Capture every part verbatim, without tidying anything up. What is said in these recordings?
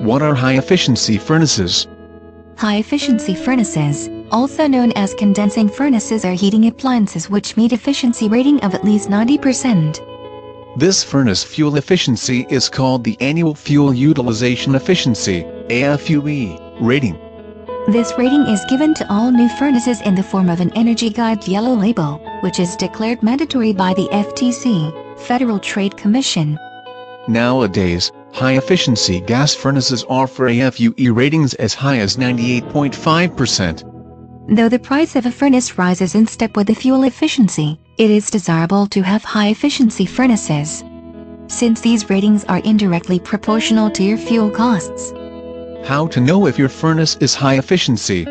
What are high-efficiency furnaces? High-efficiency furnaces, also known as condensing furnaces, are heating appliances which meet efficiency rating of at least ninety percent. This furnace fuel efficiency is called the Annual Fuel Utilization Efficiency, A F U E, rating. This rating is given to all new furnaces in the form of an Energy Guide Yellow Label, which is declared mandatory by the F T C, Federal Trade Commission. Nowadays, high-efficiency gas furnaces offer A F U E ratings as high as ninety-eight point five percent. Though the price of a furnace rises in step with the fuel efficiency, it is desirable to have high-efficiency furnaces, since these ratings are indirectly proportional to your fuel costs. How to know if your furnace is high efficiency?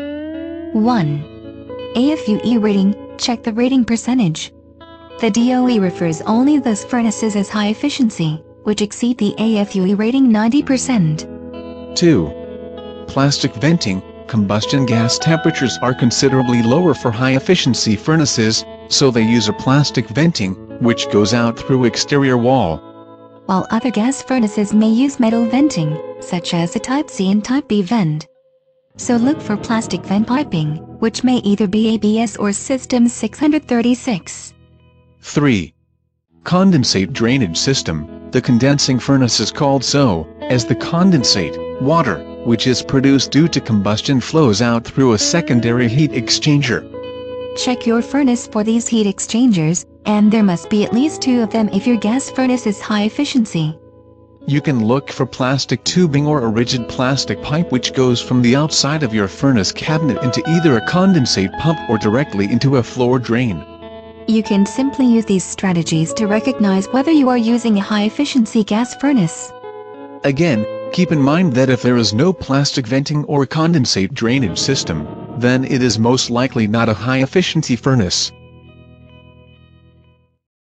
one. A F U E rating. Check the rating percentage. The D O E refers only those furnaces as high efficiency, which exceed the A F U E rating ninety percent. two. Plastic venting. Combustion gas temperatures are considerably lower for high-efficiency furnaces, so they use a plastic venting, which goes out through exterior wall. While other gas furnaces may use metal venting, such as a Type C and Type B vent. So look for plastic vent piping, which may either be A B S or System six thirty-six. three. Condensate drainage system. The condensing furnace is called so, as the condensate, water, which is produced due to combustion flows out through a secondary heat exchanger. Check your furnace for these heat exchangers, and there must be at least two of them if your gas furnace is high efficiency. You can look for plastic tubing or a rigid plastic pipe which goes from the outside of your furnace cabinet into either a condensate pump or directly into a floor drain. You can simply use these strategies to recognize whether you are using a high-efficiency gas furnace. Again, keep in mind that if there is no plastic venting or condensate drainage system, then it is most likely not a high-efficiency furnace.